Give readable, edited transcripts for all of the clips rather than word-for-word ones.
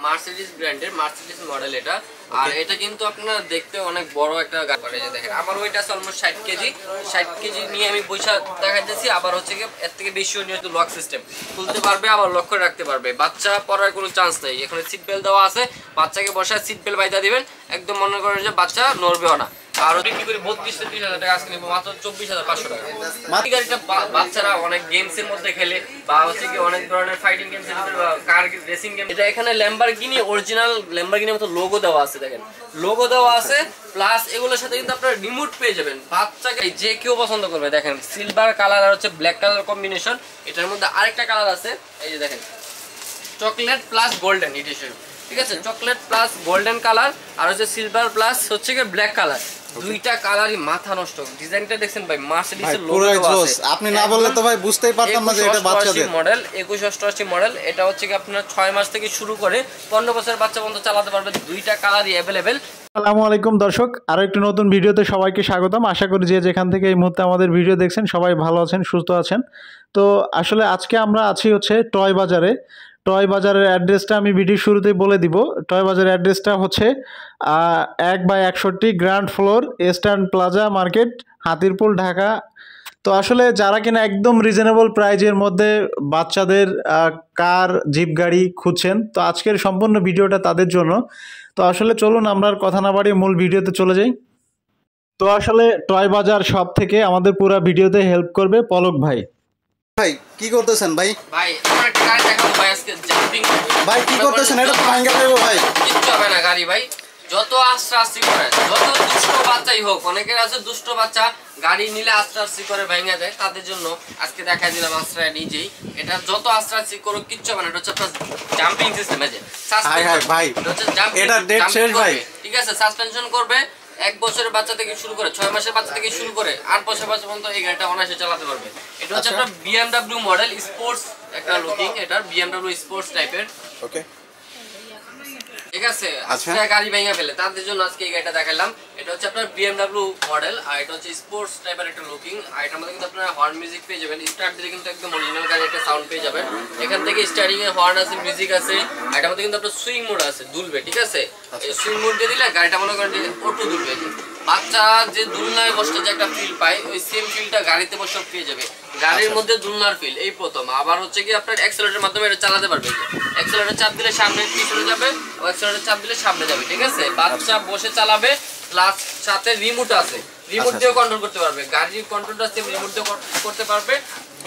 Mercedes ব্র্যান্ডের Mercedes model এটা। আর এটা কিন্তু আপনারা দেখতে অনেক বড় একটা গাড়ি। যে দেখেন আমার ওইটা আছে অলমোস্ট 60 কেজি নিয়ে আমি পয়সা দেখাইতেছি। আবার হচ্ছে কি এর থেকে বেশিও নিয়ে লক সিস্টেম খুলতে পারবে, আবার লক করে রাখতে পারবে। বাচ্চা পড়ার কোনো চান্স নেই। এখানে সিট বেল্ট দেওয়া আছে, বাচ্চাকে বসায় সিট বেল্ট বাইদা দিবেন, একদম মনে করেন যে বাচ্চা নড়বেও না। আর বিক্রি করে 32-30 হাজার টাকা, আজকে নিবো মাত্র 24,500 টাকা। এই গাড়িটা বাচ্চারা অনেক গেমস এর মধ্যে খেলে, বা হচ্ছে কি অনেক ধরনের ফাইটিং গেমস এর ভিতরে, কার রেসিং গেম। এটা এখানে ল্যাম্বরগিনি অরিজিনাল ল্যাম্বরগিনির মতো লোগো দেওয়া আছে, দেখেন লোগো দেওয়া আছে। প্লাস এগুলোর সাথে কিন্তু আপনারা রিমোট পেয়ে যাবেন। বাচ্চাকে যে কেউ পছন্দ করবে। দেখেন সিলভার কালার আর হচ্ছে ব্ল্যাক কালার কম্বিনেশন। এটার মধ্যে আরেকটা কালার আছে, এই যে দেখেন চকলেট প্লাস গোল্ডেন এডিশন, ঠিক আছে? চকলেট প্লাস গোল্ডেন কালার আর হচ্ছে সিলভার প্লাস হচ্ছে কি ব্ল্যাক কালার। দুইটা কালারই মাথা নষ্ট। ডিজাইনটা দেখছেন ভাই, মার্সিডিজের লোগো আছে। আপনি না বললে তো ভাই বুঝতেই পারতাম না যে এটা বাচ্চাদের মডেল। 2188 মডেল। এটা হচ্ছে কি আপনার 6 মাস থেকে শুরু করে 15 বছরের বাচ্চা পর্যন্ত চালাতে পারবে। দুইটা কালারই अवेलेबल। আসসালামু আলাইকুম দর্শক, আরো একটি নতুন ভিডিওতে সবাইকে স্বাগতম। আশা করি যে যেখান থেকে এই মুহূর্তে আমাদের ভিডিও দেখছেন সবাই ভালো আছেন, সুস্থ আছেন। তো আসলে আজকে আমরা আছি হচ্ছে টয় বাজারে। টয় বাজারের অ্যাড্রেসটা আমি ভিডিও শুরুতেই বলে দিব। টয় বাজারের অ্যাড্রেসটা হচ্ছে 1/61 ground floor, eastern plaza market, Hatirpul, Dhaka. তো আসলে যারা কিনা একদম রিজনেবল প্রাইজের মধ্যে বাচ্চাদের কার, জিপ গাড়ি খুঁজছেন, তো আজকের সম্পূর্ণ ভিডিওটা তাদের জন্য। তো আসলে চলুন আমরা আর কথা না বাড়িয়ে মূল ভিডিওতে চলে যাই। তো আসলে টয় বাজার সব থেকে আমাদের পুরো ভিডিওতে হেল্প করবে পলক ভাই। ভাই কি করতেছেন ভাই? ভাই আমার একটা গাড়ি দেখাবো ভাই, আজকে জাম্পিং। ভাই কি করতেছেন? এটা তো ভাঙা দেবো ভাই। কিচ্ছু হবে না গাড়ি ভাই, যত আস্তে আস্তে করে, যত দুষ্ট বাচ্চাই হোক। অনেকের আছে দুষ্ট বাচ্চা, গাড়ি নিলে আস্তে আস্তে করে ভেঙে যায়, তাদের জন্য আজকে দেখাই দিলাম আশ্রয় নিজেই। এটা যত আস্তে আস্তে করো কিচ্ছু হবে না। এটা হচ্ছে আপনার জাম্পিং সিস্টেম আছে। ভাই এটা ডেট শেষ ভাই, ঠিক আছে? সাসপেনশন করবে। 1 বছরের বাচ্চা থেকে শুরু করে 6 মাসের বাচ্চা থেকে শুরু করে 8 বছরের বাচ্চা পর্যন্ত এই গাড়িটা অনায়াসে চালাতে পারবে। এটা হচ্ছে আপনার BMW মডেল স্পোর্টস একটা লুকিং। এটা BMW স্পোর্টস টাইপের। ওকে, ঠিক আছে? আজকে গাড়ি ভেঙে ফেলে তাদের জন্য আজকে এই গাড়িটা দেখালাম। এটা হচ্ছে আপনার BMW মডেল, আর এটা হচ্ছে স্পোর্টস টাইপের একটা লুকিং। আর এটার মধ্যে কিন্তু আপনারা হর্ন মিউজিক পেয়ে যাবেন। স্টার্ট দিলে কিন্তু একদম অরিজিনাল গাড়ির একটা সাউন্ড পেয়ে যাবেন। এখান থেকে স্টার্টিং এর হর্ন আছে, মিউজিক আছে। আর এটার মধ্যে কিন্তু আপনার সুইং মোড আছে, দুলবে, ঠিক আছে? এই সুইং মোড দিয়ে দিলে গাড়িটা মনে করেন যে অটো দুলবে। বাচ্চা যে দুলনায় বসতে যে একটা ফিল পায়, ওই সেম ফিলটা গাড়িতে বসে পেয়ে যাবে। গাড়ির মধ্যে দুলনার ফিল এই প্রথম। আবার হচ্ছে কি আপনার অ্যাক্সেলারেটরের মাধ্যমে এটা চালাতে পারবে। অ্যাক্সেলারেটর চাপ দিলে সামনে পিছনে যাবে, অ্যাক্সেলারেটর চাপ দিলে সামনে যাবে, ঠিক আছে? বাচ্চা বসে চালাবে। প্লাস সাথে রিমোট আছে, রিমোট দিয়েও কন্ট্রোল করতে পারবে। গাড়ির কন্ট্রোলটা সেম রিমোট দিয়ে করতে পারবে।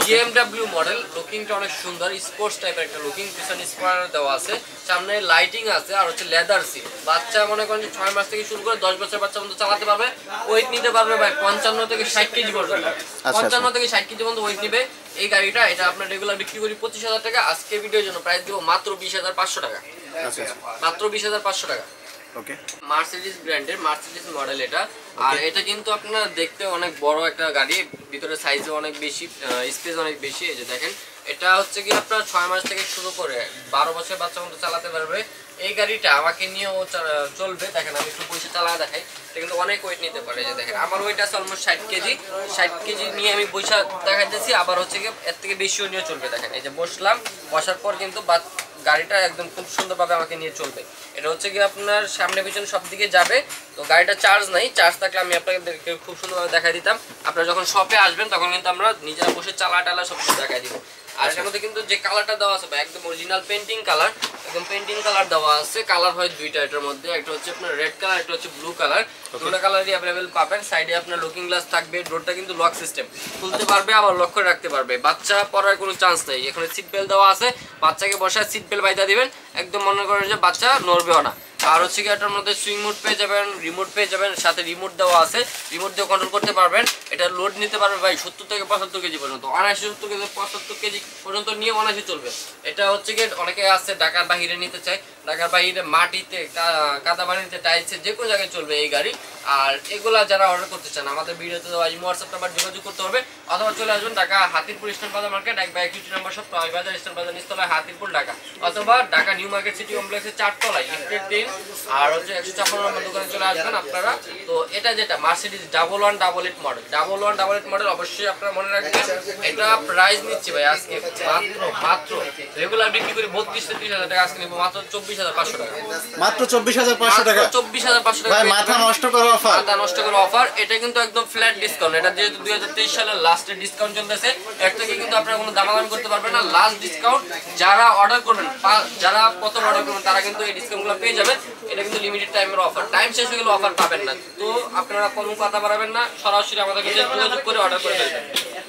BMW মডেল, লুকিংটা অনেক সুন্দর, স্পোর্টস টাইপের একটা লুকিং। পিছনে স্পয়লার দেওয়া আছে, সামনে লাইটিং আছে, আর হচ্ছে লেদার সিট। বাচ্চা মনে করেন যে 6 মাস থেকে শুরু করে 10 বছরের বাচ্চা পর্যন্ত চালাতে পারবে। ওয়েট নিতে পারবে ভাই 55 থেকে 60 কেজি পর্যন্ত। 55 থেকে 60 কেজি পর্যন্ত ওয়েট নিবে এই গাড়িটা। এটা আপনার রেগুলার বিক্রি করি 25,000 টাকা। আজকে ভিডিওর জন্য প্রাইস দিব মাত্র 20,500 টাকা। মাত্র 20,500 টাকা। ওকে, মার্সিডিজ ব্র্যান্ডের মার্সিডিজ মডেল এটা। আর এটা কিন্তু আপনারা দেখতে অনেক বড় একটা গাড়ি, ভিতরে সাইজও অনেক বেশি, স্পেস অনেক বেশি। এই যে দেখেন, এটা হচ্ছে কি আপনার 6 মাস থেকে শুরু করে 12 বছরের বাচ্চা পর্যন্ত চালাতে পারবে। এই গাড়িটা আমাকে নিয়েও চলবে। দেখেন আমি একটু বসে চালা দেখাই, এটা কিন্তু অনেক ওয়েট নিতে পারে। যে দেখেন আমার ওয়েট আছে অলমোস্ট 60 কেজি। 60 কেজি নিয়ে আমি বসে দেখাইতেছি। আবার হচ্ছে কি এর থেকে বেশিও নিয়ে চলবে। দেখেন এই যে বসলাম, বসার পর কিন্তু গাড়িটা একদম খুব সুন্দরভাবে আমাকে নিয়ে চলবে। এটা হচ্ছে কি আপনার সামনে পিছনে সব দিকে যাবে। তো গাড়িটা চার্জ নাই, চার্জ থাকলে আমি আপনাকে খুব সুন্দরভাবে দেখাই দিতাম। আপনারা যখন শপে আসবেন তখন কিন্তু আমরা নিজেরা বসে চালা সব কিছু দেখাই দিব। আর এর মধ্যে কিন্তু যে কালারটা দেওয়া আছে একদম অরিজিনাল পেন্টিং কালার, একদম পেন্টিং কালার দেওয়া আছে। কালার হয় দুইটা এটার মধ্যে, একটা হচ্ছে আপনার রেড কালার, একটা হচ্ছে ব্লু কালার। দুটো কালারই अवेलेबल পাবেন। সাইডে আপনার লুকিং গ্লাস থাকবে। ডোরটা কিন্তু লক সিস্টেম, খুলতে পারবে, আবার লক করে রাখতে পারবে। বাচ্চা পড়ার কোনো চান্স নেই। এখানে সিট বেল্ট দেওয়া আছে, বাচ্চাকে বসায় সিট বেল্ট বাইদা দিবেন, একদম মনে করেন যে বাচ্চা নড়বেও না। আর হচ্ছে কি এটার মধ্যে সুইং মোড পেয়ে যাবেন, রিমোট পেয়ে যাবেন, সাথে রিমোট দেওয়া আছে, রিমোট দিয়ে কন্ট্রোল করতে পারবেন। এটা লোড নিতে পারবে ভাই 70 থেকে 75 কেজি পর্যন্ত, 79 থেকে 75 কেজি পর্যন্ত নিয়ে অনায়াসে চলবে। এটা হচ্ছে কি অনেকে আছে ঢাকার বাহিরে নিতে চায়, ঢাকার বাহিরে মাটিতে, কাদা পানিতে, টাইলসে, যে কোনো জায়গায় চলবে এই গাড়ি। আর এগুলা যারা অর্ডার করতে চান আমাদের ভিডিওতে দেওয়া হোয়াটসঅ্যাপ নাম্বার যোগাযোগ করতে হবে, অথবা চলে আসবেন ঢাকা হাতিরপুল ইস্টার্ন বাজার মার্কেট 1/61 নম্বর শপ, টয় বাজার ইস্টার্ন বাজার নিচতলায়, হাতিরপুল ঢাকা। অথবা ঢাকা নিউ মার্কেট সিটি কমপ্লেক্সের 4 তলায় লিফটের 3 আর হচ্ছে 156 নম্বর দোকানে চলে আসবেন আপনারা। তো এটা যেটা মার্সিডিজ 1188 মডেল, 1188 মডেল অবশ্যই আপনারা মনে রাখবেন। এটা প্রাইস নিচ্ছি ভাই আজকে মাত্র রেগুলার বিক্রি করি 32-33 হাজার টাকা, আজকে নিব মাত্র 24,500 টাকা। মাত্র 24,500 টাকা? 24,500 টাকা ভাই মাথা নষ্ট করা অফার, মাথা নষ্ট করা অফার। এটা কিন্তু একদম ফ্ল্যাট ডিসকাউন্ট। এটা যেহেতু 2023 সালের লাস্টের ডিসকাউন্ট চলতেছে, এর থেকে কিন্তু আপনারা কোনো দামাদামি করতে পারবেন না। লাস্ট ডিসকাউন্ট, যারা অর্ডার করবেন, যারা প্রথম অর্ডার করবেন তারা কিন্তু এই ডিসকাউন্টগুলো পেয়ে যাবেন। এটা কিন্তু লিমিটেড টাইমের অফার, টাইম শেষ হয়ে গেলে অফার পাবেন না। তো আপনারা কোনো কথা বাড়াবেন না, সরাসরি আমাদের কাছে যোগাযোগ করে অর্ডার করে ফেলবেন।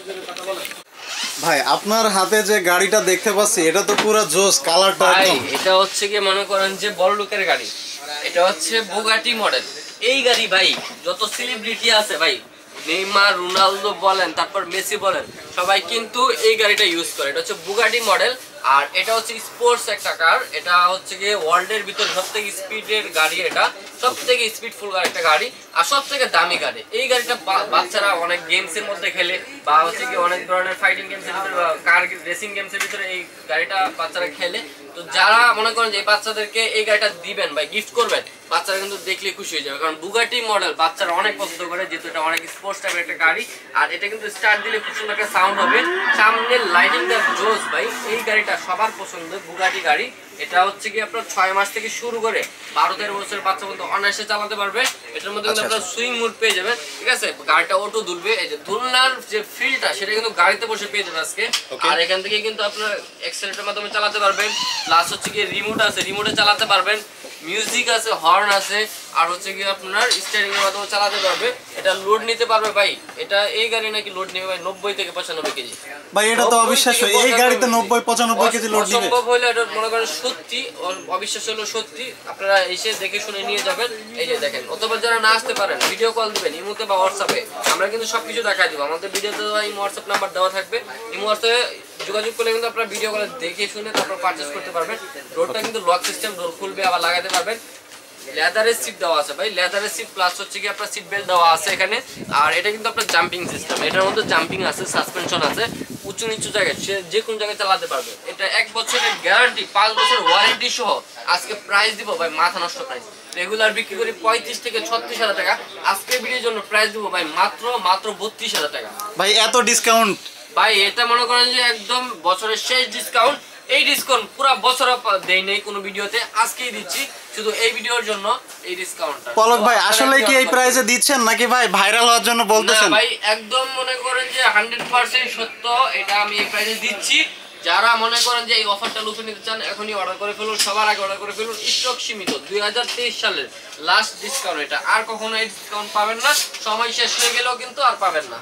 ভাই আপনার হাতে যে গাড়িটা দেখতে পাচ্ছি এটা তো পুরো জোস কালারটা ভাই একদম। এটা হচ্ছে কি মনে করেন যে বড় লোকের গাড়ি, এটা হচ্ছে বুগাটি মডেল। এই গাড়ি ভাই যত সেলিব্রিটি আছে ভাই, নেইমার, রোনালদো বলেন, তারপর মেসি বলেন, সবাই কিন্তু এই গাড়িটা ইউজ করে। এটা হচ্ছে বুগাটি মডেল, আর এটা হচ্ছে স্পোর্টস একটা কার। এটা হচ্ছে গিয়ে ওয়ার্ল্ডের ভিতর সবথেকে স্পিডের গাড়ি, এটা সবথেকে স্পিডফুল একটা গাড়ি আর সবথেকে দামি গাড়ি। এই গাড়িটা বাচ্চারা অনেক গেমসের মধ্যে খেলে, বা হচ্ছে কি অনেক ধরনের ফাইটিং গেমসের ভিতরে, কার রেসিং গেমসের ভিতরে এই গাড়িটা বাচ্চারা খেলে। তো যারা মনে করেন যে এই বাচ্চাদেরকে এই গাড়িটা দিবেন বা গিফট করবেন, বাচ্চারা কিন্তু দেখলে খুশি হয়ে যাবে। কারণ বুগাটি মডেল বাচ্চারা অনেক পছন্দ করে, যেহেতু এটা অনেক স্পোর্টস টাইপের একটা গাড়ি। আর এটা কিন্তু স্টার্ট দিলে খুব সুন্দর একটা সাউন্ড হবে, সামনের লাইটিংটা জোস ভাই। এই গাড়িটা সবার পছন্দ, বুগাটি গাড়ি। এটা হচ্ছে কি আপনার 6 মাস থেকে শুরু করে 12-13 বছরের বাচ্চা পর্যন্ত অনায়াসে চালাতে পারবে। এটার মধ্যে কিন্তু আপনার সুইং মোড পেয়ে যাবেন, ঠিক আছে? গাড়িটা অটো দুলবে, এই যে দুলনার যে ফিলটা সেটা কিন্তু গাড়িতে বসে পেয়ে যাবেন আজকে। আর এখান থেকে কিন্তু আপনার এক্সেলেটরের মাধ্যমে চালাতে পারবেন, প্লাস হচ্ছে কি রিমোট আছে, রিমোটে চালাতে পারবেন, মিউজিক আছে, হর্ন আছে, আর হচ্ছে কি আপনার স্টিয়ারিং এর মাধ্যমে চালাতে পারবে। এটা লোড নিতে পারবে ভাই, এটা এই গাড়ি নাকি লোড নেবে ভাই 90 থেকে 95 কেজি। ভাই এটা তো অবিশ্বাস্য, এই গাড়িতে 90-95 কেজি লোড দিবে। সম্ভব হলে এটা মনে করেন সত্যি, অবিশ্বাস্য হলো সত্যি। আপনারা এসে দেখে শুনে নিয়ে যাবেন। এই যে দেখেন, অথবা যারা না আসতে পারেন ভিডিও কল দিবেন ইমোতে বা হোয়াটসঅ্যাপে, আমরা কিন্তু সবকিছু দেখাই দিব। আমাদের ভিডিওতে ইমো হোয়াটসঅ্যাপ নাম্বার দেওয়া থাকবে, ইমো হোয়াটসঅ্যাপে যোগাযোগ করলে কিন্তু আপনারা ভিডিও কলে দেখে শুনে তারপর পারচেজ করতে পারবেন। ডোরটা কিন্তু লক সিস্টেম, ডোর খুলবে আবার লাগাতে পারবেন। লেদারের সিট দেওয়া আছে ভাই, লেদারের সিট, প্লাস হচ্ছে কি আপনার সিট বেল্ট দেওয়া আছে এখানে। আর এটা কিন্তু আপনার জাম্পিং সিস্টেম, এটার মধ্যে জাম্পিং আছে, সাসপেনশন আছে, উঁচু নিচু জায়গায় সে যে কোন জায়গায় চালাতে পারবে। এটা 1 বছরের গ্যারান্টি, 5 বছর ওয়ারেন্টি সহ। আজকে প্রাইস দিব ভাই মাথা নষ্ট প্রাইস, রেগুলার বিক্রি করি 35 থেকে 36 হাজার টাকা, আজকে ভিডিওর জন্য প্রাইস দিব ভাই মাত্র 32 হাজার টাকা। ভাই এত ডিসকাউন্ট ভাই এটা মনে করেন যে একদম বছরের শেষ ডিসকাউন্ট। এই ডিসকাউন্ট পুরো বছর দেই নাই কোনো ভিডিওতে, আজকেই দিচ্ছি শুধু এই ভিডিওর জন্য এই ডিসকাউন্টটা। পলক ভাই আসলে কি এই প্রাইসে দিচ্ছেন নাকি ভাই ভাইরাল হওয়ার জন্য বলতেছেন? না ভাই, একদম মনে করেন যে 100% সত্য, এটা আমি এই প্রাইসে দিচ্ছি। যারা মনে করেন যে এই অফারটা লুফে নিতে চান এখনই অর্ডার করে ফেলুন, সবার আগে অর্ডার করে ফেলুন। স্টক সীমিত, 2023 সালের লাস্ট ডিসকাউন্ট এটা, আর কখনো এই ডিসকাউন্ট পাবেন না। সময় শেষ হয়ে গেলেও কিন্তু আর পাবেন না।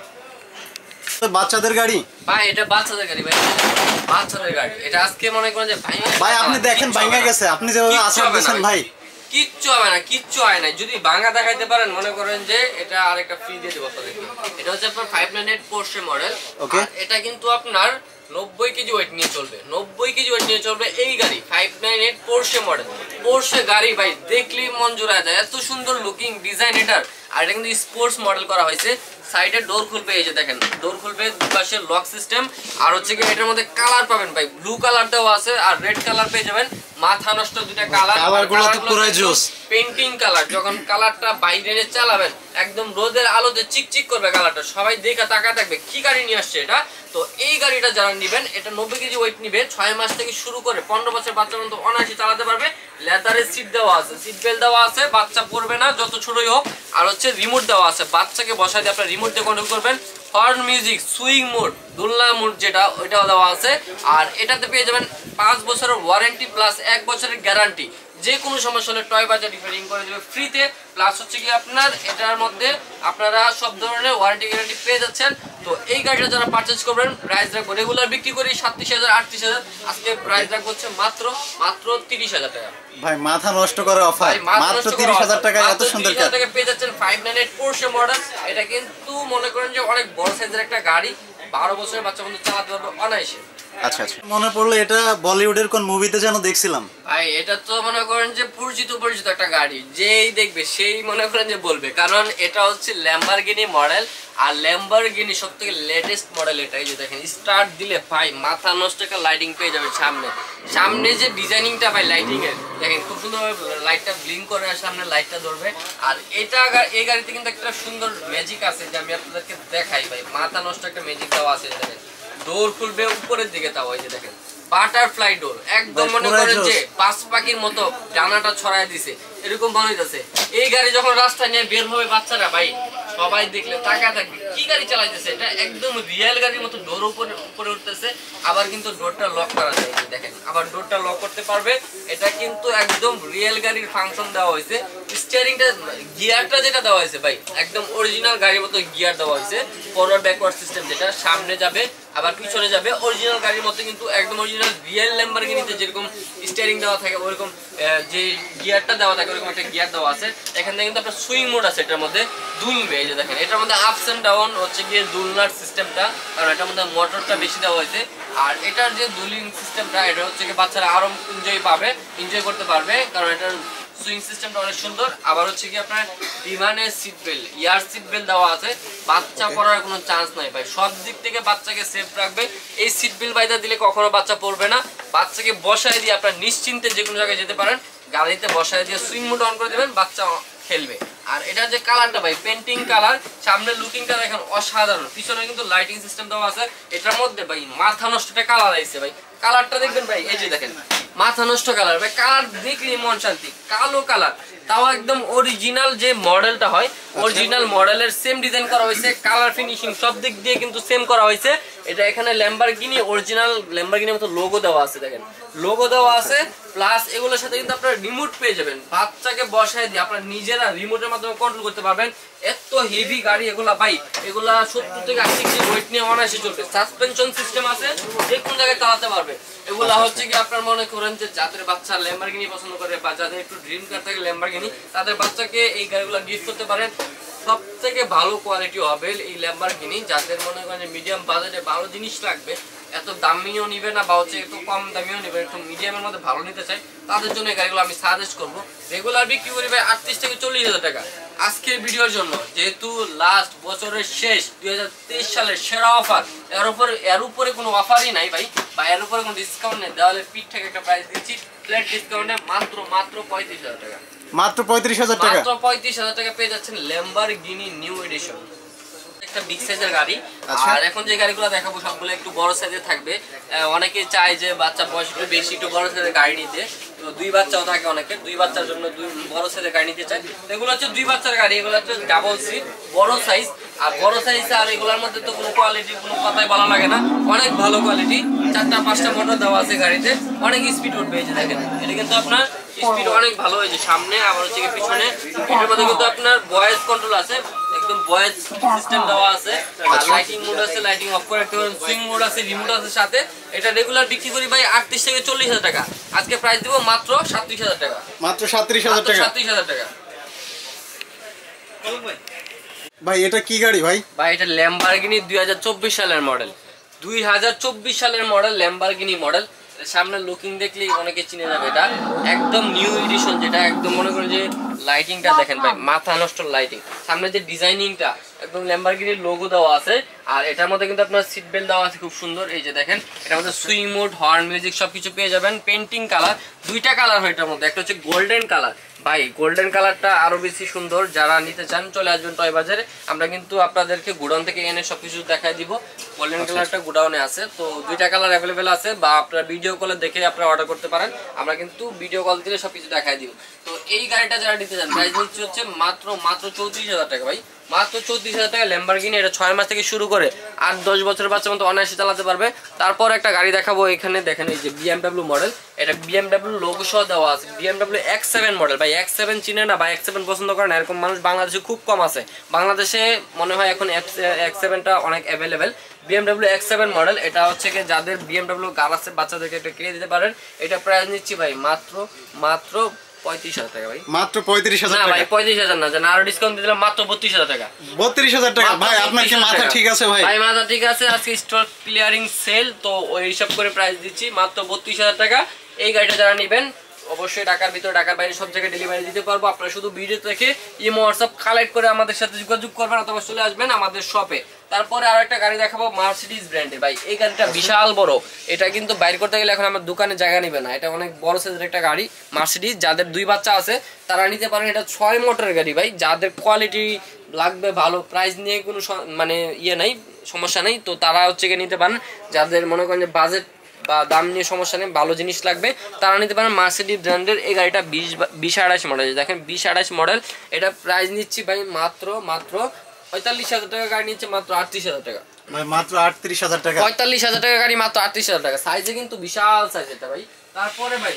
বাচ্চাদের গাড়ি ভাই, এটা বাচ্চাদের গাড়ি ভাই, বাচ্চাদের গাড়ি। এটা আজকে মনে করেন যে ভাই আপনি দেখেন ভাঙা গেছে, আপনি যেভাবে আসার দিয়েছেন ভাই কিচ্ছু হবে না, কিচ্ছু হয় না। যদি ভাঙা দেখাইতে পারেন মনে করেন যে এটা আরেকটা ফ্রি দিয়ে দেবো আপনাদেরকে। এটা হচ্ছে আপনার 598 পোর্শে মডেল। ওকে, এটা কিন্তু আপনার 90 কেজি ওয়েট নিয়ে চলবে, 90 কেজি ওয়েট নিয়ে চলবে এই গাড়ি। 598 পোর্শে মডেল, পোর্শে গাড়ি ভাই, দেখলেই মন জোড়া যায়, এত সুন্দর লুকিং ডিজাইন এটার। আর এটা কিন্তু স্পোর্টস মডেল করা হয়েছে। সাইডে ডোর খুলবে, এই যে দেখেন ডোর খুলবে, দুপাশে লক সিস্টেম। আর হচ্ছে কি এটার মধ্যে কালার পাবেন ভাই, ব্লু কালার দেওয়া আছে আর রেড কালার পেয়ে যাবেন। মাথা নষ্ট দুইটা কালার, কালারগুলো তো পুরো জোস, পেইন্টিং কালার। যখন কালারটা বাইরে চালাবেন একদম রোদের আলোতে চিকচিক করবে কালারটা, সবাই দেখে তাকায় থাকবে কি গাড়ি নিয়ে আসছে এটা। তো এই গাড়িটা যারা নেবেন, এটা 90 কেজি ওয়েট নিবে, 6 মাস থেকে শুরু করে 15 বছর বাচ্চা পর্যন্ত অনায়াসে চালাতে পারবে। লেদারের সিট দেওয়া আছে, সিট বেল্ট দেওয়া আছে, বাচ্চা পড়বে না যত ছোটই হোক। আর হচ্ছে রিমোট দেওয়া আছে, বাচ্চাকে বসায় দিয়ে আপনার রিমোট দিয়ে কন্ট্রোল করবেন। হর্ন, মিউজিক, সুইং মোড, দোলনা মোড যেটা ওইটাও দেওয়া আছে। আর এটাতে পেয়ে যাবেন 5 বছরের ওয়ারেন্টি প্লাস 1 বছরের গ্যারান্টি। যে কোনো সমস্যা হলে টয় বাজার রিপেয়ারিং করে দেবে ফ্রিতে। প্লাস হচ্ছে কি আপনার এটার মধ্যে আপনারা সব ধরনের ওয়ারেন্টি গ্যারান্টি পেয়ে যাচ্ছেন। তো এই গাড়িটা যারা পারচেজ করবেন, প্রাইস রাখবো রেগুলার বিক্রি করি 37,000 38,000, আজকে প্রাইস রাখবো হচ্ছে মাত্র 30,000 টাকা। ভাই মাথা নষ্ট করা অফার, মাত্র 30,000 টাকা এত সুন্দর কার টাকা পেয়ে যাচ্ছেন 598 পোর্শে মডেল। এটা কিন্তু মনে করেন যে অনেক বড় সাইজের একটা গাড়ি, 12 বছরের বাচ্চা বন্ধু চালাতে পারবে অনায়াসে। আচ্ছা আচ্ছা, মনে পড়লো এটা বলিউডের কোন মুভিতে যেন দেখছিলাম। ভাই এটা তো মনে করেন যে পরিচিত একটা গাড়ি, যেই দেখবে সেই মনে করেন যে বলবে, কারণ এটা হচ্ছে ল্যাম্বরগিনি মডেল। আর ল্যাম্বরগিনি সবথেকে লেটেস্ট মডেল এটা। এই যে দেখেন, স্টার্ট দিলে ভাই মাথা নষ্ট একটা লাইটিং পেয়ে যাবে সামনে। সামনে যে ডিজাইনিংটা ভাই লাইটিং এর দেখেন, খুব সুন্দরভাবে লাইটটা ব্লিঙ্ক করে আর সামনে লাইটটা ধরবে। আর এটা এই গাড়িতে কিন্তু একটা সুন্দর ম্যাজিক আছে, যে আমি আপনাদেরকে দেখাই ভাই। মাথা নষ্ট একটা ম্যাজিক দেওয়া আছে। দেখেন ডোর খুলবে উপরের দিকে, তাও এই যে দেখেন বাটারফ্লাই ডোর, একদম মনে করেন যে পাঁচ পাখির মতো ডানাটা ছড়ায় দিছে, এরকম মনে হইতেছে। এই গাড়ি যখন রাস্তায় নিয়ে বের হবে বাচ্চারা ভাই, সবাই দেখলে টাকা থাকবে কি গাড়ি চালাইতেছে। এটা একদম রিয়েল গাড়ির মতো ডোর উপরে উঠতেছে। আবার কিন্তু ডোরটা লক করা যায়, দেখেন আবার ডোরটা লক করতে পারবে। এটা কিন্তু একদম রিয়েল গাড়ির ফাংশন দেওয়া হয়েছে। স্টিয়ারিংটা, গিয়ারটা যেটা দেওয়া হয়েছে ভাই, একদম অরিজিনাল গাড়ির মতো গিয়ার দেওয়া হয়েছে। ফরওয়ার্ড ব্যাকওয়ার্ড সিস্টেম, যেটা সামনে যাবে আবার পিছনে যাবে, অরিজিনাল গাড়ির মতো কিন্তু একদম অরিজিনাল রিয়েল ল্যাম্বরগিনিতে যেরকম স্টিয়ারিং দেওয়া থাকে, ওইরকম যে গিয়ারটা দেওয়া থাকে ওইরকম একটা গিয়ার দেওয়া আছে। এখানে কিন্তু আপনার সুইং মোড আছে, এটার মধ্যে দুলবে। এই যে দেখেন, এটার মধ্যে আপস এন্ড ডাউন হচ্ছে গিয়ে দুলনার সিস্টেমটা, কারণ এটার মধ্যে মোটরটা বেশি দেওয়া হয়েছে। আর এটার যে দুলিং সিস্টেমটা, এটা হচ্ছে গিয়ে বাচ্চারা আরো এনজয় করতে পারবে, কারণ এটার সুইং সিস্টেমটা অনেক সুন্দর। আবার হচ্ছে কি আপনার বিমানের সিট বেল্ট, ইয়ার সিট বেল্ট দেওয়া আছে। বাচ্চা পড়ার কোনো চান্স নাই ভাই, সব দিক থেকে বাচ্চাকে সেফ রাখবে। এই সিট বেল্ট বাইদা দিলে কখনো বাচ্চা পড়বে না। বাচ্চাকে বসায় দিয়ে আপনার নিশ্চিন্তে যে কোনো জায়গায় যেতে পারেন। গাড়িতে বসায় দিয়ে সুইং মোড অন করে দেবেন, বাচ্চা খেলবে। আর এটার যে কালারটা ভাই, পেন্টিং কালার, সামনে লুকিংটা দেখেন অসাধারণ। পিছনে কিন্তু লাইটিং সিস্টেম দেওয়া আছে। এটার মধ্যে ভাই মাথা নষ্ট একটা কালার আইছে ভাই। কালারটা দেখবেন ভাই, এই যে দেখেন মাথা নষ্ট কালার ভাই, কালার দেখলে মন শান্তি। কালো কালার, তাও একদম অরিজিনাল যে মডেলটা হয়, অরিজিনাল মডেলের সেম ডিজাইন করা হয়েছে। কালার ফিনিশিং সব দিক দিয়ে কিন্তু সেম করা হয়েছে। এটা এখানে ল্যাম্বরগিনি, অরিজিনাল ল্যাম্বরগিনির মতো লোগো দেওয়া আছে। দেখেন লোগো দেওয়া আছে, প্লাস এগুলোর সাথে কিন্তু আপনারা রিমোট পেয়ে যাবেন। বাচ্চাকে বসায় দিয়ে আপনারা নিজেরা রিমোটের মাধ্যমে কন্ট্রোল করতে পারবেন। এত হেভি গাড়ি এগুলা ভাই, এগুলা 70 থেকে 80 কেজি ওয়েট নিয়ে অনায়াসে চলবে। সাসপেনশন সিস্টেম আছে, যে কোন জায়গায় চালাতে পারবে। এগুলা হচ্ছে কি আপনার মনে করেন যে যাদের বাচ্চা ল্যাম্বরগিনি পছন্দ করে, বা যাদের একটু ড্রিম কার থাকে ল্যাম্বরগিনি, তাদের বাচ্চাকে এই গাড়িগুলো গিফট করতে পারেন। সব থেকে ভালো কোয়ালিটি হবে এই ল্যাম্বরগিনি। যাদের মনে করেন মিডিয়াম বাজেটে ভালো জিনিস লাগবে, এত দামিও নিবে না বা হচ্ছে একটু কম দামিও নিবে, একটু মিডিয়ামের মধ্যে ভালো নিতে চাই, তাদের জন্য এই গাড়িগুলো আমি সাজেস্ট করবো। রেগুলার বিক্রি করি ভাই 38 থেকে 40,000 টাকা। আজকের ভিডিওর জন্য যেহেতু লাস্ট বছরের শেষ 2023 সালের সেরা অফার, এর উপরে কোনো অফারই নাই ভাই, বা এর উপরে কোনো ডিসকাউন্ট নেই। দেওয়ালে পিঠ থেকে একটা প্রাইস দিচ্ছি ফ্ল্যাট ডিসকাউন্টে মাত্র 35,000 টাকা। মাত্র 35,000 টাকা, মাত্র 35,000 টাকা পেয়ে যাচ্ছেন ল্যাম্বরগিনি নিউ এডিশন। একটা বিগ সাইজের গাড়ি। আর এখন যে গাড়িগুলো দেখাবো সবগুলো একটু বড় সাইজের থাকবে। অনেকে চায় যে বাচ্চা বয়স একটু বেশি, একটু বড় সাইজের গাড়ি নিতে। তো দুই বাচ্চাও থাকে অনেকে, দুই বাচ্চার জন্য বড় সাইজের গাড়ি নিতে চায়। এগুলো হচ্ছে দুই বাচ্চার গাড়ি, এগুলো হচ্ছে ডাবল সিট বড় সাইজ। আর বড় সাইজ, আর এগুলোর মধ্যে তো কোনো কোয়ালিটি কোনো কথাই বলা লাগে না, অনেক ভালো কোয়ালিটি। 4টা-5টা মোটর দেওয়া আছে গাড়িতে, অনেক স্পিড উঠবে। এই যে দেখেন, এটা কিন্তু আপনার স্পিড অনেক ভালো হয়েছে সামনে, আবার হচ্ছে পিছনে। এটার মধ্যে কিন্তু আপনার ভয়েস কন্ট্রোল আছে, একদম ভয়েস সিস্টেম দেওয়া আছে। আর লাইটিং মোড আছে, লাইটিং অফ করে রাখতে পারেন। সুইং মোড আছে, রিমোট আছে সাথে। এটা রেগুলার বিক্রি করি ভাই 38 থেকে 40,000 টাকা। আজকে প্রাইস দিব মাত্র 37,000 টাকা। মাত্র 37,000 টাকা, 37,000 টাকা। ভাই এটা কি গাড়ি ভাই? ভাই এটা ল্যাম্বরগিনি 2024 সালের মডেল। 2024 সালের মডেল, ল্যাম্বরগিনি মডেল। সামনে লুকিং দেখলেই অনেকে চিনে যাবে। এটা একদম নিউ এডিশন, যেটা একদম মনে করেন যে লাইটিংটা দেখেন ভাই, মাথা নষ্ট লাইটিং। সামনে যে ডিজাইনিংটা একদম ল্যাম্বরগিনির লোগো দেওয়া আছে। আর এটার মধ্যে কিন্তু আপনার সিট বেল্ট দেওয়া আছে খুব সুন্দর। এই যে দেখেন, এটার মধ্যে সুইং মোড, হর্ন মিউজিক সবকিছু পেয়ে যাবেন। পেন্টিং কালার, দুইটা কালার হয় এটার মধ্যে, একটা হচ্ছে গোল্ডেন কালার। ভাই গোল্ডেন কালারটা আরো বেশি সুন্দর। যারা নিতে চান চলে আসবেন টয় বাজারে। আমরা কিন্তু আপনাদেরকে গুডাউন থেকে এনে সবকিছু দেখাই দিব। গোল্ডেন কালারটা গুডাউনে আছে, তো দুইটা কালার অ্যাভেলেবেল আছে, বা আপনারা ভিডিও কলে দেখে আপনারা অর্ডার করতে পারেন। আমরা কিন্তু ভিডিও কল দিলে সবকিছু দেখাই দিব। তো এই গাড়িটা যারা নিতে চান, প্রাইস নিচ্ছে হচ্ছে মাত্র 34,000 টাকা ভাই। মাত্র 34,000 টাকা ল্যাম্বরগিনি। এটা 6 মাস থেকে শুরু করে 8-10 বছরের বাচ্চা মতো অনায়াসে চালাতে পারবে। তারপর একটা গাড়ি দেখাবো, এখানে দেখেন এই যে BMW মডেল। এটা BMW লোগো সহ দেওয়া আছে। BMW X7 model. ভাই X7 চিনে না বা X7 পছন্দ করে না এরকম মানুষ বাংলাদেশে খুব কম আছে। বাংলাদেশে মনে হয় এখন X7টা অনেক অ্যাভেলেবেল। BMW X7 model. এটা হচ্ছে কি যাদের BMW কার আছে বাচ্চাদেরকে এটা কিনে দিতে পারেন। এটা প্রাইস নিচ্ছি ভাই মাত্র 35,000 টাকা ভাই। মাত্র 35,000 না টাকা? ভাই 35,000 না, জানা আরো ডিসকাউন্ট দিয়ে দিলাম মাত্র 32,000 টাকা। 32,000 টাকা? ভাই আপনার কি মাথা ঠিক আছে ভাই? ভাই মাথা ঠিক আছে, আজকে স্টক ক্লিয়ারিং সেল তো ওই হিসাব করে প্রাইস দিচ্ছি মাত্র 32,000 টাকা। এই গাড়িটা যারা নেবেন অবশ্যই ঢাকার ভিতরে ঢাকার বাইরে সব জায়গায় ডেলিভারি দিতে পারবো। আপনারা শুধু ভিডিও দেখে ইমো হোয়াটসঅ্যাপ কালেক্ট করে আমাদের সাথে যোগাযোগ করবেন অথবা চলে আসবেন আমাদের শপে। তারপরে আরো একটা গাড়ি দেখাবো মার্সিডিজ ব্র্যান্ডের। ভাই এই গাড়িটা বিশাল বড়, এটা কিন্তু বাইর করতে গেলে এখন আমার দোকানে জায়গা নেবে না, এটা অনেক বড় সাইজের একটা গাড়ি মার্সিডিজ। যাদের 2 বাচ্চা আছে তারা নিতে পারেন, এটা 6 মোটরের গাড়ি ভাই। যাদের কোয়ালিটি লাগবে ভালো, প্রাইস নিয়ে কোনো মানে নাই, সমস্যা নেই, তো তারা হচ্ছে গিয়ে নিতে পারেন। যাদের মনে করেন যে বাজেট বা দাম নিয়ে সমস্যা নেই, ভালো জিনিস লাগবে, তারা নিতে পারেন মার্সিডিজ ব্র্যান্ডের এই গাড়িটা। 2028 মডেল, দেখেন 2028 মডেল। এটা প্রাইস নিচ্ছি ভাই মাত্র 45,000 টাকা। গাড়ি নিচ্ছে মাত্র 38,000 টাকা ভাই, মাত্র 38,000 টাকা? 45,000 টাকা গাড়ি মাত্র 38,000 টাকা। সাইজে কিন্তু বিশাল সাইজ এটা ভাই। তারপরে ভাই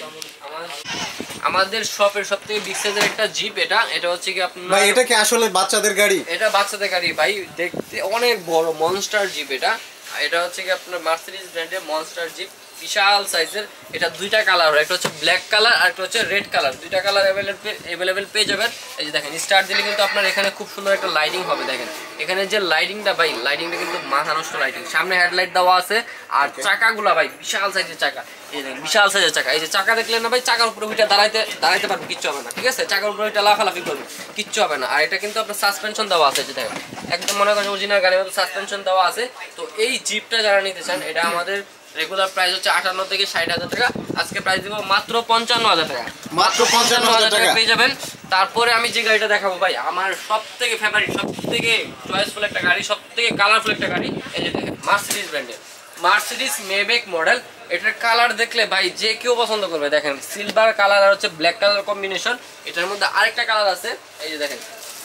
আমাদের শপের সবথেকে বিগ সাইজের একটা জিপ, এটা হচ্ছে কি আপনার ভাই এটা কি আসলে বাচ্চাদের গাড়ি? এটা বাচ্চাদের গাড়ি ভাই, দেখতে অনেক বড় মনস্টার জিপ এটা হচ্ছে কি আপনার মার্সিডিজ ব্র্যান্ডের মনস্টার জিপ, বিশাল সাইজের। এটা 2টা কালার হয়, একটা হচ্ছে ব্ল্যাক কালার আর একটা হচ্ছে রেড কালার। 2টা কালার অ্যাভেলেবেল পেয়ে যাবেন। এই যে দেখেন স্টার্ট দিলে কিন্তু আপনার এখানে খুব সুন্দর একটা লাইটিং হবে। দেখেন এখানে যে লাইটিংটা ভাই, লাইটিংটা কিন্তু মাথা নষ্ট লাইটিং। সামনে হেডলাইট দেওয়া আছে আর চাকাগুলা ভাই বিশাল সাইজের চাকা। এই দেখেন বিশাল সাইজের চাকা। এই যে চাকা দেখলেন না ভাই, চাকার উপরে উঠে দাঁড়াইতে পারবে, কিচ্ছু হবে না, ঠিক আছে? চাকার উপরে উঠে লাফালাফি করবে, কিচ্ছু হবে না। আর এটা কিন্তু আপনার সাসপেনশন দেওয়া আছে, যে দেখেন একদম মনে করেন অরিজিনাল গাড়ির মতো সাসপেনশন দেওয়া আছে। তো এই জিপটা যারা নিতে চান, এটা আমাদের রেগুলার প্রাইস হচ্ছে 58 থেকে 60,000 টাকা। আজকে প্রাইস দিব মাত্র 55,000 টাকা। মাত্র 55,000 টাকা পেয়ে যাবেন। তারপরে আমি যে গাড়িটা দেখাবো ভাই, আমার সবথেকে ফেভারিট, সবথেকে চয়েসফুল একটা গাড়ি, সবথেকে কালারফুল একটা গাড়ি। এই যে দেখেন মার্সিডিজ ব্র্যান্ডের মার্সিডিজ মেবেক মডেল। এটার কালার দেখলে ভাই যে কেউ পছন্দ করবে। দেখেন সিলভার কালার আর হচ্ছে ব্ল্যাক কালার কম্বিনেশন। এটার মধ্যে আরেকটা কালার আছে, এই যে দেখেন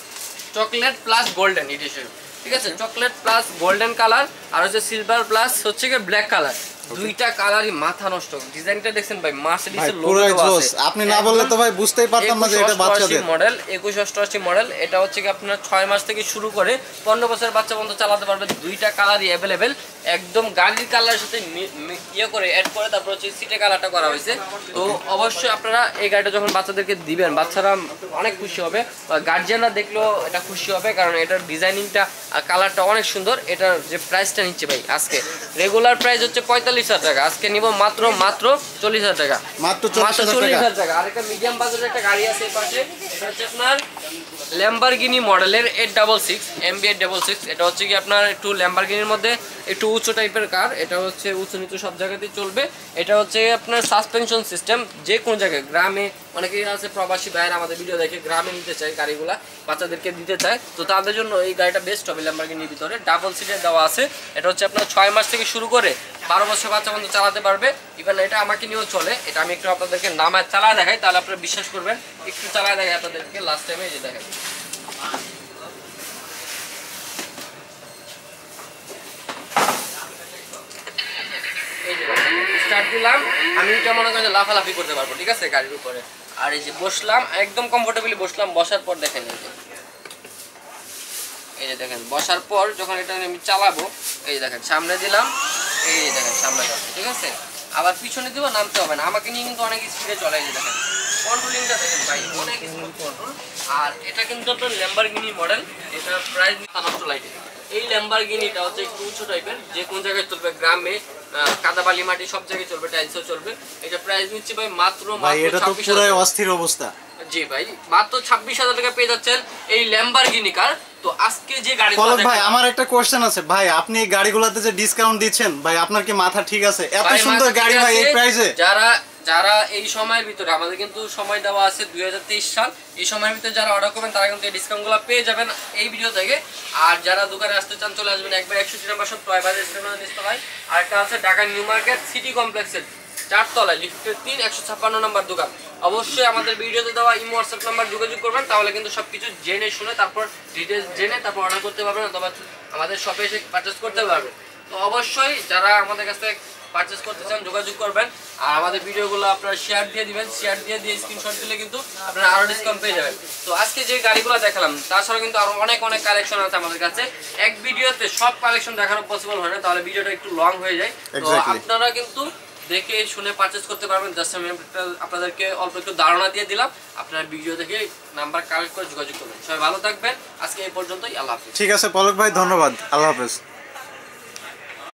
চকলেট প্লাস গোল্ডেন এডিশন, ঠিক আছে? চকলেট প্লাস গোল্ডেন কালার আর হচ্ছে সিলভার প্লাস হচ্ছে কি ব্ল্যাক কালার। 2টা কালারই মাথা নষ্ট। ডিজাইনটা দেখছেন ভাই, মার্সিডিজের লোগো দেওয়া আছে। আপনি না বললে তো ভাই বুঝতেই পারতাম না যে এটা বাচ্চাদের মডেল। 2188 মডেল। এটা হচ্ছে কি আপনার 6 মাস থেকে শুরু করে 15 বছরের বাচ্চা পর্যন্ত চালাতে পারবে। 2টা কালারই অ্যাভেলেবেল, একদম গাড়ির কালারের সাথে করে অ্যাড করে তারপর হচ্ছে সিটে কালারটা করা হয়েছে। তো অবশ্যই আপনারা এই গাড়িটা যখন বাচ্চাদেরকে দিবেন, বাচ্চারা অনেক খুশি হবে, বা গার্জিয়ানরা দেখলেও এটা খুশি হবে, কারণ এটার ডিজাইনিংটা আর কালারটা অনেক সুন্দর। এটার যে প্রাইসটা নিচ্ছে ভাই, আজকে রেগুলার প্রাইস হচ্ছে 45,000 টাকা, আজকে নিব মাত্র 40,000 টাকা। মাত্র 40,000 টাকা। আর একটা মিডিয়াম বাজেটের একটা গাড়ি আছে এই পাশে, এটা হচ্ছে আপনার ল্যাম্বরগিনি মডেলের 866 MB 866। এটা হচ্ছে কি আপনার একটু ল্যাম্বরগিনির মধ্যে একটু উঁচু টাইপের কার। এটা হচ্ছে উঁচু নিচু সব জায়গাতেই চলবে। এটা হচ্ছে আপনার সাসপেনশন সিস্টেম, যে কোনো জায়গায় গ্রামে অনেকেই আছে প্রবাসী ভাইয়েরা আমাদের ভিডিও দেখে গ্রামে নিতে চায় গাড়িগুলা, বাচ্চাদেরকে দিতে চায়, তো তাদের জন্য এই গাড়িটা বেস্ট হবে। ল্যাম্বরগিনির ভিতরে ডাবল সিটের দেওয়া আছে। এটা হচ্ছে আপনার 6 মাস থেকে শুরু করে 12 বছর বাচ্চা পর্যন্ত চালাতে পারবে। ইভেন এটা আমাকে নিয়েও চলে। এটা আমি একটু আপনাদেরকে নামায় চালায় দেখাই, তাহলে আপনারা বিশ্বাস করবেন। একটু চালায় দেখাই আপনাদেরকে লাস্ট টাইমে, যে দেখেন স্টার্ট দিলাম, আমি এটা মনে করেন লাফালাফি করতে পারবো, ঠিক আছে, গাড়ির উপরে। আর এই যে বসলাম, একদম কমফোর্টেবলি বসলাম। বসার পর দেখেন এই যে দেখেন বসার পর যখন এটা আমি চালাবো, এই যে দেখেন সামনে দিলাম, এই যে দেখেন সামনে যাচ্ছে, ঠিক আছে? আবার পিছনে দিব, নামতে হবে না। আমাকে নিয়ে কিন্তু অনেক স্পিডে চলে। এই যে দেখেন কন্ট্রোলিংটা দেখেন ভাই, অনেক স্মুথ কন্ট্রোল। আর এটা কিন্তু একটা ল্যাম্বরগিনি মডেল। এটা প্রাইস নষ্ট লাইটে। এই ল্যাম্বরগিনিটা হচ্ছে একটু উঁচু টাইপের, যে কোন জায়গায় চলবে, গ্রামে কাদা বালি মাটি সব জায়গায় চলবে, টাইলসও চলবে। এটা প্রাইস নিচ্ছে ভাই মাত্র এটা তো পুরো অস্থির অবস্থা। জি ভাই, মাত্র 26,000 টাকা পেয়ে যাচ্ছেন এই ল্যাম্বরগিনি কার। তো আজকে যে গাড়ি ভাই, আমার একটা কোশ্চেন আছে ভাই, আপনি এই গাড়িগুলোতে যে ডিসকাউন্ট দিচ্ছেন ভাই, আপনার কি মাথা ঠিক আছে? এত সুন্দর গাড়ি ভাই এই প্রাইসে? যারা এই সময়ের ভিতরে, আমাদের কিন্তু সময় দেওয়া আছে 2023 সাল, এই সময়ের ভিতরে যারা অর্ডার করবেন তারা কিন্তু এই ডিসকাউন্টগুলো পেয়ে যাবেন এই ভিডিও থেকে। আর যারা দোকানে আসতে চান চলে আসবেন একবার 160 নম্বর সব টয় বাজার নিচতলায়। আর একটা আছে ঢাকা নিউ মার্কেট সিটি কমপ্লেক্সের 4 তলায় লিফটের 3 156 নম্বর দোকান। অবশ্যই আমাদের ভিডিওতে দেওয়া ইমো হোয়াটসঅ্যাপ নাম্বার যোগাযোগ করবেন, তাহলে কিন্তু সবকিছু জেনে শুনে তারপর ডিটেলস জেনে তারপর অর্ডার করতে পারবেন, অথবা আমাদের শপে এসে পারচেস করতে পারবেন। তো অবশ্যই যারা আমাদের কাছ থেকে পারচেস করতে চান যোগাযোগ করবেন। আর আমাদের ভিডিওগুলো আপনারা শেয়ার দিয়ে দিবেন, শেয়ার দিয়ে স্ক্রিনশট দিলে কিন্তু আপনারা আরো ডিসকাউন্ট পেয়ে যাবেন। তো আজকে যে গাড়িগুলো দেখালাম তাছাড়া কিন্তু আরো অনেক কালেকশন আছে আমাদের কাছে। এক ভিডিওতে সব কালেকশন দেখানো পসিবল হয় না, তাহলে ভিডিওটা একটু লং হয়ে যায়। তো আপনারা কিন্তু দেখে শুনে পারচেজ করতে পারবেন। জাস্ট আমি আপনাদেরকে অল্প একটু ধারণা দিয়ে দিলাম, আপনারা ভিডিও দেখে নাম্বার কালেক্ট করে যোগাযোগ করবেন। সবাই ভালো থাকবেন, আজকে এই পর্যন্তই, আল্লাহ হাফেজ। ঠিক আছে পলক ভাই, ধন্যবাদ, আল্লাহ হাফেজ।